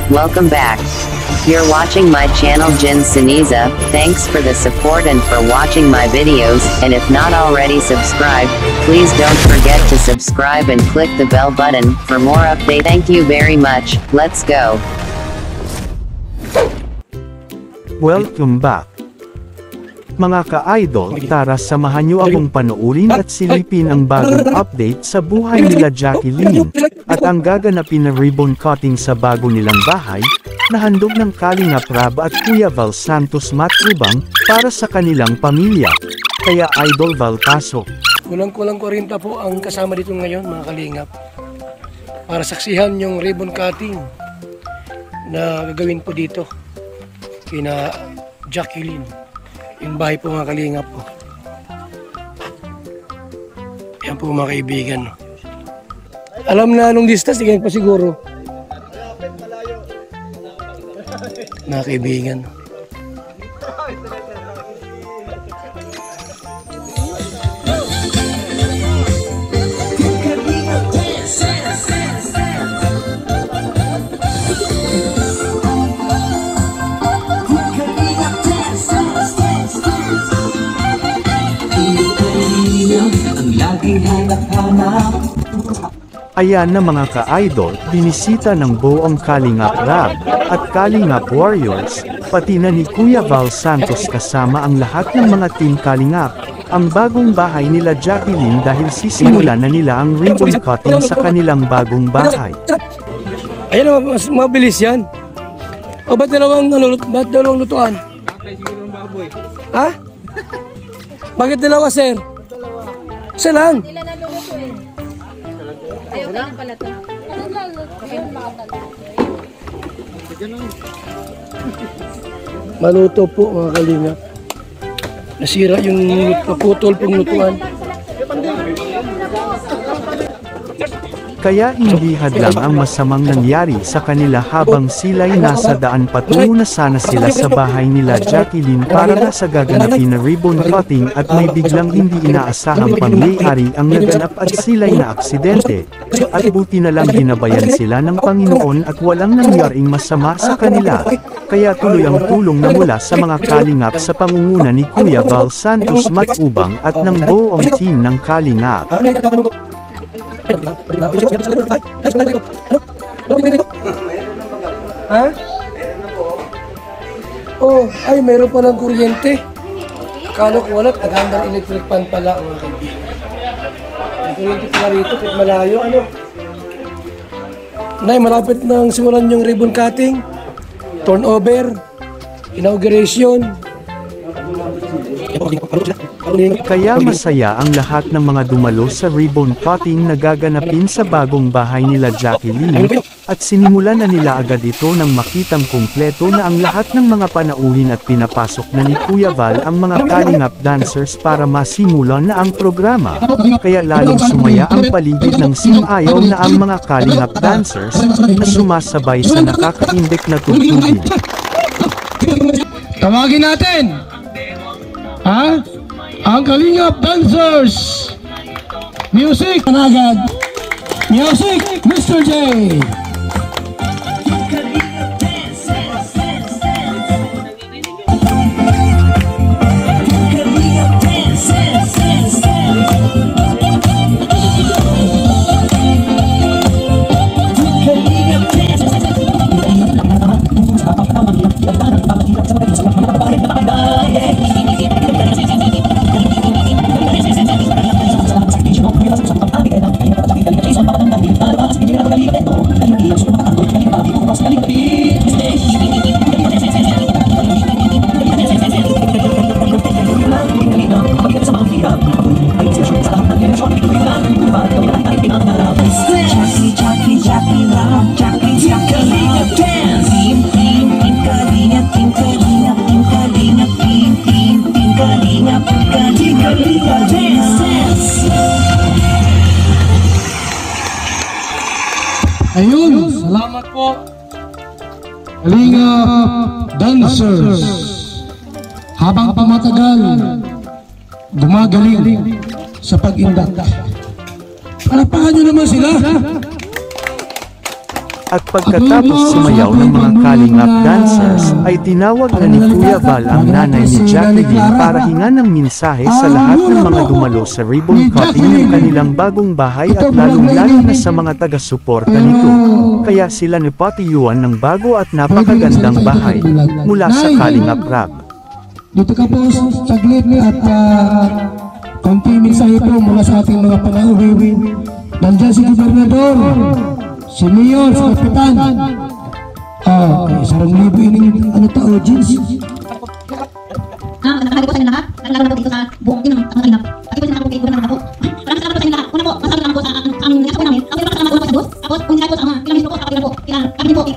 Welcome back. You're watching my channel Jin Siniza. Thanks for the support and for watching my videos, and if not already subscribed, please don't forget to subscribe and click the bell button for more updates. Thank you very much. Let's go. Welcome back. Mga ka-idol, tara samahan niyo akong panoorin at silipin ang bagong update sa buhay nila Jacqueline, at ang gaganapin na ribbon cutting sa bago nilang bahay, na handog ng Kalingap Rab at Kuya Val Santos Matubang, para sa kanilang pamilya. Kaya Idol Val, pasok. Kulang-kulang 40 po ang kasama dito ngayon, mga kalingap, para saksihan yung ribbon cutting na gagawin po dito kina Jacqueline. Yung bahay po mga kalingap po. Yan po mga kaibigan. Alam na anong distance, tingin pa siguro. Mga kaibigan. Ayan na mga ka-idol, binisita ng buong Kalingap Rab at Kalingap Warriors, pati na ni Kuya Val Santos kasama ang lahat ng mga team Kalingap, ang bagong bahay nila Jacqueline dahil sisimulan na nila ang ribbon cutting sa kanilang bagong bahay. Ayan na, mas mabilis yan. O ba't dalawang lutuan? Ha? Bakit dalawa, sir? Isa lang. Ayaw ka na pala ito. Maluto po mga kalingap. Nasira yung naputol pong lutuan. Kaya hindi hadlang ang masamang nangyari sa kanila habang sila'y nasa daan patungo na sana sila sa bahay nila Jacqueline para na sa gaganapin na ribbon cutting at may biglang hindi inaasahang pangyayari ang naganap at sila'y naaksidente. At buti na lang ginabayan sila ng Panginoon at walang nangyaring masama sa kanila. Kaya tuloy ang tulong na mula sa mga kalingap sa pangunguna ni Kuya Val Santos Matubang at ng buong team ng Kalingap. Ha? Oh, ay meron pa ng kuryente. Akala ko wala, tagandang electric pan pala mga kaibigan. Ang kuryente pala rito, kahit malayo, ano? Nay, malapit nang simulan yung ribbon cutting, turnover, inauguration. Kaya masaya ang lahat ng mga dumalo sa ribbon cutting na gaganapin sa bagong bahay nila Jacqueline, at sinimulan na nila agad ito nang makitang kumpleto na ang lahat ng mga panauhin at pinapasok na ni Kuya Val ang mga Kalingap dancers para masimulan na ang programa. Kaya lalong sumaya ang paligid ng simayaw na ang mga Kalingap dancers na sumasabay sa nakakaindek na tugtugin. Tawagin natin! Ha? Ang Kalingap dancers! Music! Panagad! Music! Mr. J! Ayun, salamat po. Kalingap dancers. Habang pamatagal, gumagaling sa pag-indak. Palapakan nyo naman sila. At pagkatapos sumayaw ng mga Kalingap dancers, ay tinawag na ni Kuya Val ang nanay ni Jacqueline para hingan ng mensahe sa lahat ng mga dumalo sa ribbon cutting ng kanilang bagong bahay at lalong-lalo na sa mga taga-suporta nito. Kaya sila napatiyuan ng bago at napakagandang bahay mula sa Kalingap Rap. Dito ka po saglit at konti mensahe po mula sa ating mga panauwi. Nandiyan si Gobernador, si Mayor, si Kapitan. Sarang libo ining ano tao, jeans. Nakakali po sa inyo lahat. Nakakala po dito sa buong din ng Kalingap. Pati po sinakap po kay Gobernador po. Maraming salamat po sa inyo lahat. Una po, pasalamat naman po sa aming nasa po namin. Ang pinapasalamat po sa Diyos. Tapos kung nilay po sa mga ilang mismo po, sa kapila po, kami po,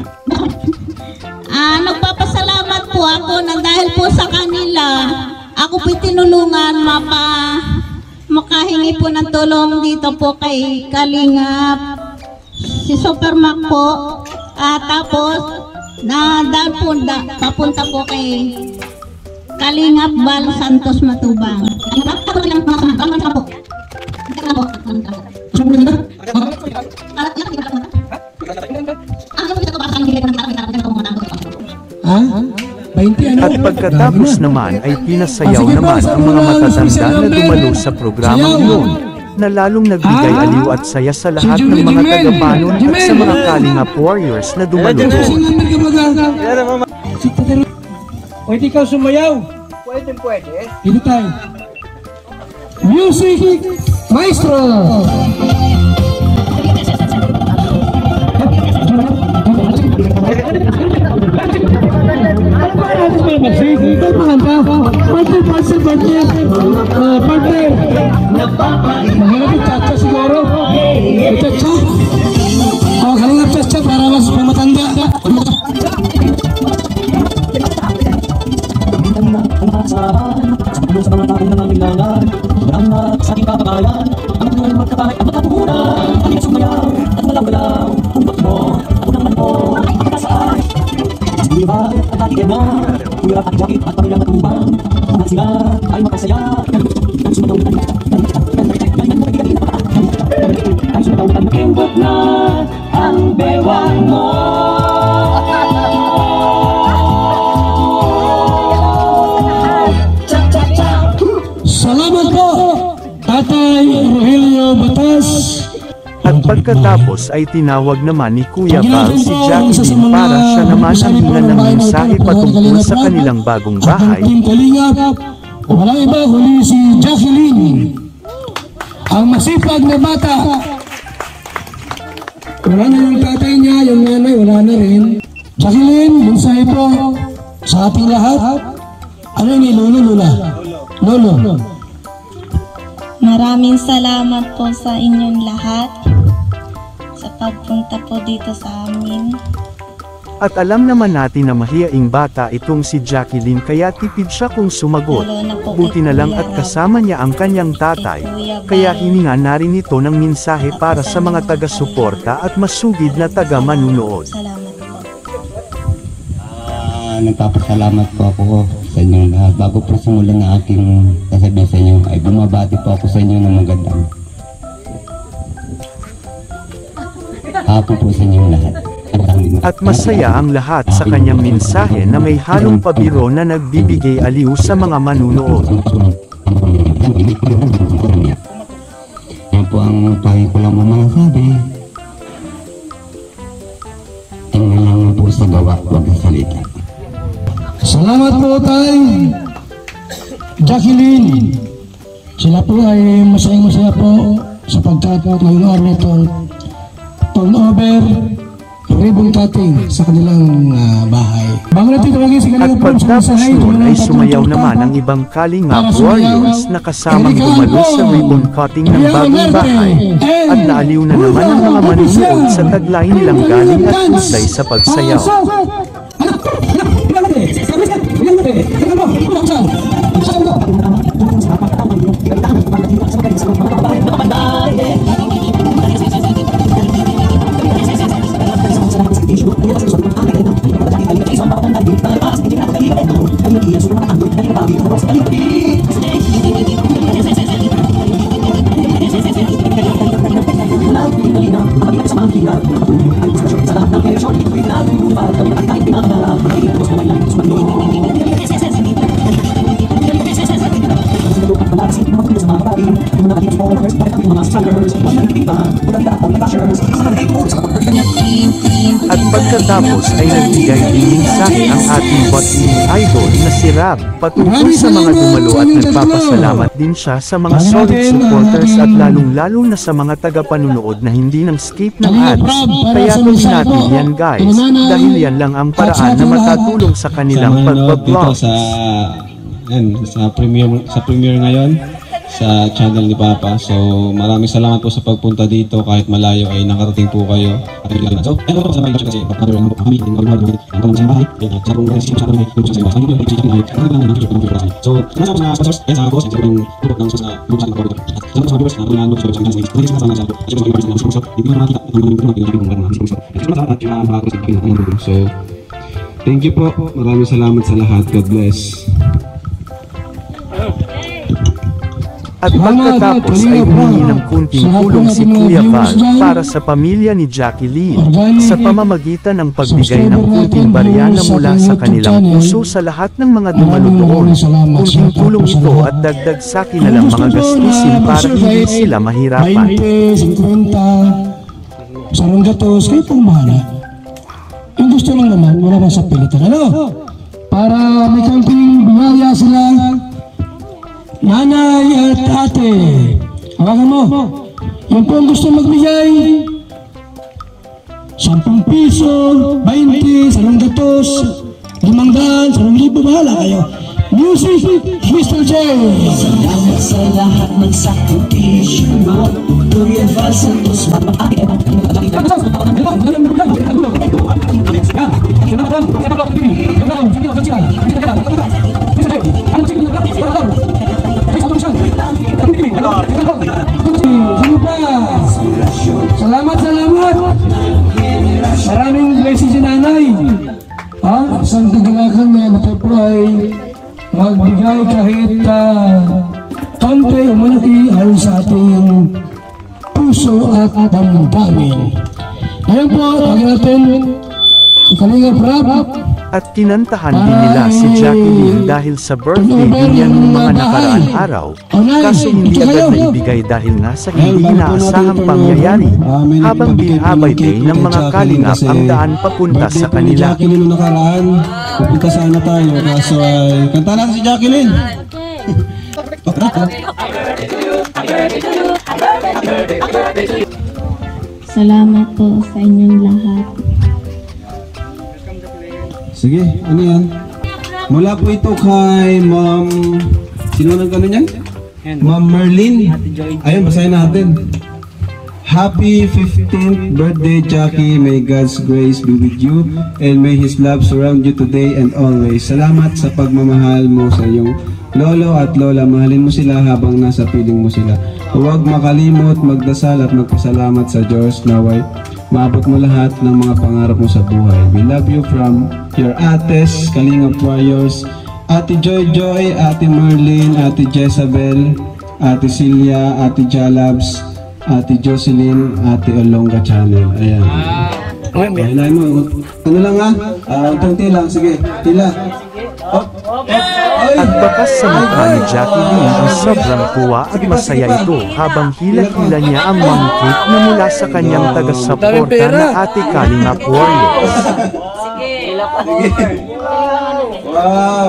Nagpapasalamat po ako na dahil po sa kanila, ako po'y tinulungan makahingi po ng tulong dito po kay Kalingap, si Supermac po, tapos papunta po kay Kalingap Val Santos Matubang. tapos ilang mga sama. Maraming salamat po. At pagkatapos naman ay pinasayaw naman ang mga matatanda na dumalo sa programang yun, na lalong nagbigay aliw at saya sa lahat ng mga taga-banon at sa mga Kalingap warriors na dumalo doon. Pwede ka sumayaw? Pwede. Dito tayo. Music Maestro! Mahirap chacha siguro. Chacha. Kalingap chacha para mas matanda. Salamat po, Tatay Rogelio Batas. At pagkatapos ay tinawag naman ni Kuya Val si Jacqueline para siya naman ang hingan ng mensahe patungkol sa kanilang bagong bahay. Ang Kalingap, wala iba huli si Jacqueline, ang masipag na bata. Wala na yung tatay niya, yung nanay, wala na rin. Jacqueline, mensahe po sa ating lahat. Ano ni Lolo, Lola? Lolo. Maraming salamat po sa inyong lahat sa pagpunta po dito sa amin. At alam naman natin na mahiyaing bata itong si Jacqueline kaya tipid siya kung sumagot. Buti na lang at kasama niya ang kanyang tatay, kaya hininga na rin ito ng mensahe para sa mga taga-suporta at masugid na taga-manunood. Salamat po. Nagpapasalamat po ako sa inyong lahat. Bago po simulan na aking sasabihin sa inyo, ay bumabati po ako sa inyo ng magandang hapon po sa inyong lahat. At masaya ang lahat sa kanyang mensahe na may halong pabiro na nagbibigay aliw sa mga manunood. Yan po ang pahay ko lang mga sabi. Tingnan lang po sa gawa, huwag sa salita. Salamat po tayo, Jacqueline. Sila po ay masayang-masaya po sapagkat ngayong araw nito turnover ribbon cutting sa kanilang bahay. Bago natin tawagin si At kanilang pagtapos nun ay sumayaw naman ang ibang Kalingap warriors na kasamang dumalo sa ribbon cutting ng bagong bahay. At naaliw na naman ang mga manunood sa taglay nilang galing at husay sa pagsayaw. Love, At pagkatapos ay nagbigay din mensahe ang ating botling idol na si Rab patungkol sa mga dumalo at nagpapasalamat din siya sa mga solid supporters at lalong-lalo na sa mga taga-panunood na hindi nang skip ng ads. Kaya tuloy natin yan guys, dahil yan lang ang paraan na makatulong sa kanilang pagbablog. Sa premiere ngayon sa channel ni Papa. So maraming salamat po sa pagpunta dito kahit malayo ay nakarating po kayo. So ano po sa mga kasi pagkakaroon ng kami ng mga sa bahay sa buong sa so nasa sa sponsors and sa boss yung tulog ng sa lupa ng product. So sa viewers na ano so sa hindi sa sana sa so hindi na makita ang so thank you po. Maraming salamat sa lahat. God bless. At pagkatapos ay humingi ng kunting tulong si Kuya Val para sa pamilya ni Jacqueline sa pamamagitan ng pagbigay ng kunting barya na mula sa kanilang puso sa lahat ng mga dumalo doon. Kunting tulong ito at dagdag sa kanilang mga gastusin para hindi sila mahirapan. 50, sarong gatos, kayo pong mahala. Yung gusto lang naman, wala na sa pilitan. Para may kunting biyaya sila, nanay at ate, hawakan mo. Yung po ang gusto magbigay, 10 piso, 20, sarong gatos, 500, 1,000, bahala kayo. Music, Mr. J. Salamat sa lahat ng sakripisyo mo. Kuya Val Santos, Salamat. Maraming blessings si nanay. Isang kagalakan na matapro ay magbigay kahit konti o malaki ayon sa ating puso at damdamin. Ngayon po, tawagin natin si Kalingap Rab. At kinantahan din nila si Jacqueline dahil sa birthday din niya noong mga nakaraang araw, kaso hindi agad na ibigay dahil nasa hindi inaasahang pangyayari, habang binabay din ng mga kalingap ang daan papunta sa kanila. Jacqueline noong nakaraan, pupunta sana tayo, kaso ay kanta lang si Jacqueline. Salamat po sa inyong lahat. Sige, ano yan? Mula po ito kay Ma'am... Sino nang gano'n yan? Ma'am Merlin. Ayun, basahin natin. Happy 15th birthday, Jackie. May God's grace be with you and may His love surround you today and always. Salamat sa pagmamahal mo sa iyong lolo at lola. Mahalin mo sila habang nasa piling mo sila. Huwag makalimot, magdasal at magpasalamat sa Diyos naway maabot mo lahat ng mga pangarap mo sa buhay. We love you from your ates, Kalingap Warriors, Ate Joy Joy, Ate Merlin, Ate Jezabel, Ate Celia, Ate Jalabs, Ate Jocelyn, Ate Olonga Channel. Ayan. Hilahin mo. Ano lang unting lang. Sige, tila. At bakas sa mukha ni Jacqueline ang sobrang tuwa at masaya ito habang hila-hila niya ang mom cake na mula sa kanyang taga-suporta na Ate Kalingap Warriors. Wow!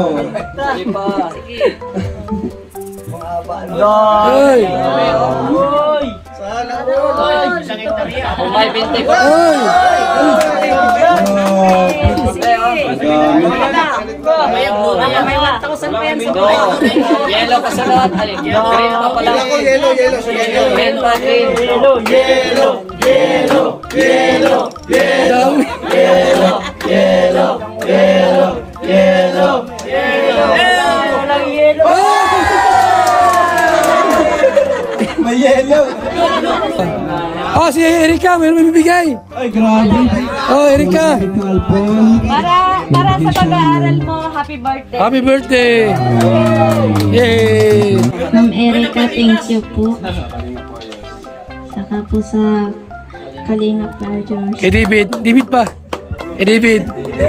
Yellow pa sa lahat. Green pa pala. Yellow. Green pa, green. May yellow! Si Erika, may bibigay. Ay, grabe. Erika. Para sa pag-aaral mo, happy birthday. Happy birthday. Yay. Ma'am Erika, thank you po. Saka po sa Kalingap Warriors. David pa. David.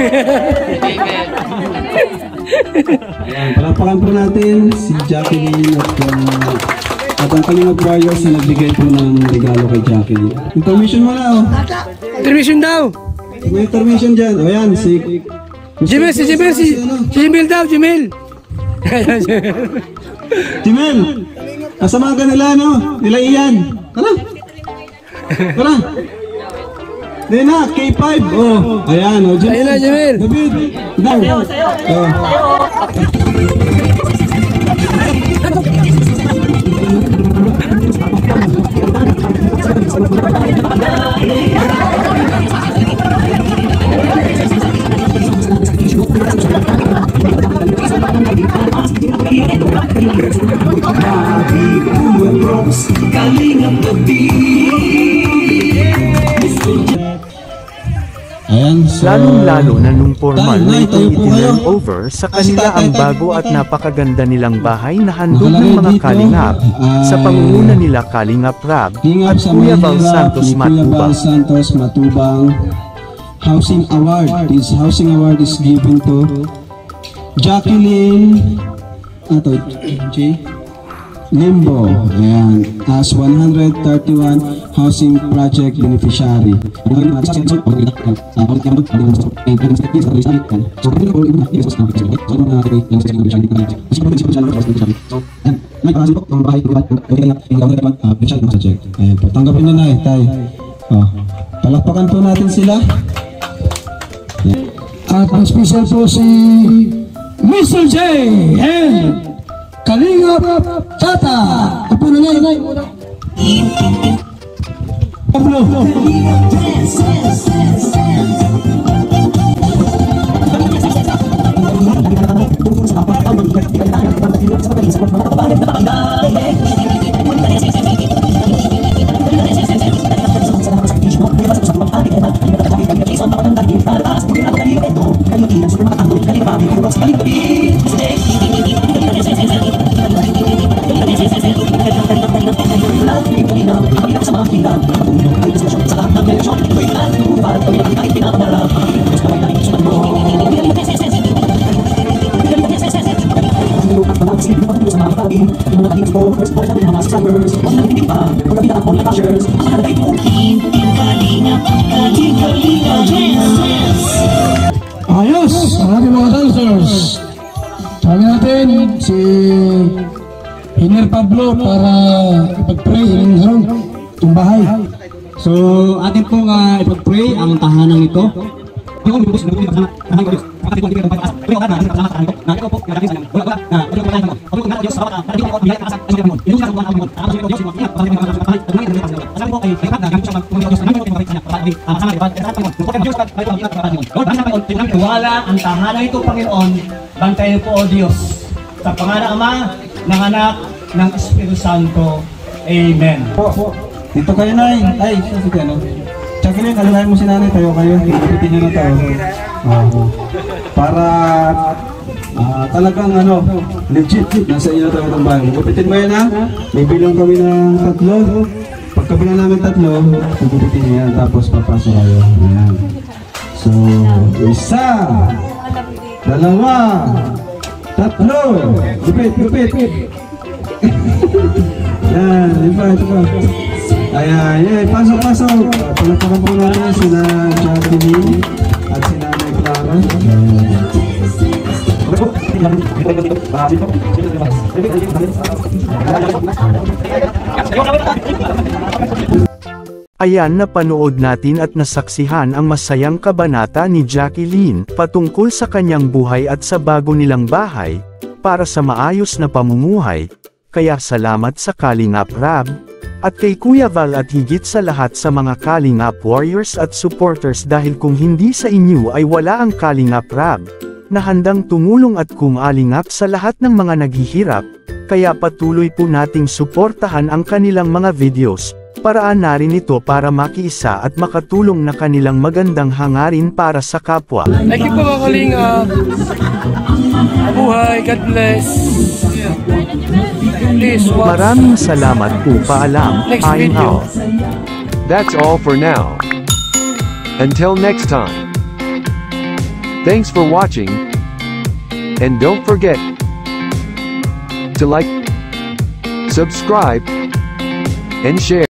Ayan, palapakan po natin si Jacqueline at ang Kalingap Warriors na nagbigay po ng regalo kay Jacqueline. Intermission mo na, oh. Intermission daw. May intermission dyan. O yan, si Jimel daw, Jimel. Jimel, kasama ka nila, no? Nila Ian. Tara. Tara. Nena, K5. Oh, ayan, oh, Jimel. Ayun na, Jimel. David. Daw. Ayan, so, lalong-lalo na nung formal na itong itinurn over sa kanila ang bago at napakaganda nilang bahay na handog ng mga kalingap sa pangunguna nila Kalingap Rab at Kuya Val Santos Matubang Housing Award. This housing award is given to Jacqueline Limbo, ayan, as 131 housing project beneficiary. Tanggapin na na tayo. Palakpakan po natin sila. At ang special po si Mr. J. and Kalingap Tata. Apo na nay. Pablo. Ayos, ang ating mga dancers. Sabi natin si Hiner Pablo para ipag-pray ng itong bahay. So, atin pong ipag-pray ang tahanan ito. Wala ang tahanan ito, Panginoon. Bantayan po, O Diyos. Sa pangalan Ama, ng Anak, ng Espiritu Santo. Amen. Dito kayo, Nay. Ay, si Kano. Jacqueline, alalahin mo si Nanay, tayo kayo. Ipitin nyo na tayo. Para talagang legit. Nasa inyo tayo ng bahay. Gupitin mo yan, ha? May bilang kami ng 3. Pagkabilang namin 3, gupitin nyo yan. Tapos papasok kayo. Ayan. So, 1, 2, 3. Gupit. Yan, ito pa. Ayan, pasok. Palagpakan po natin sila Jacqueline at si Nanay Clara. Ayan, napanood natin at nasaksihan ang masayang kabanata ni Jacqueline patungkol sa kanyang buhay at sa bago nilang bahay para sa maayos na pamumuhay. Kaya salamat sa Kalingap Rab at kay Kuya Val at higit sa lahat sa mga Kalingap Warriors at supporters, dahil kung hindi sa inyo ay wala ang Kalingap Rab na handang tumulong at kumalingap sa lahat ng mga naghihirap. Kaya patuloy po nating suportahan ang kanilang mga videos. Paraan na rin ito para makiisa at makatulong na kanilang magandang hangarin para sa kapwa. Thank you po, mga Kalingap. Mabuhay, God bless. Maraming salamat po, paalam, I'm out. That's all for now. Until next time. Thanks for watching, and don't forget to like, subscribe, and share.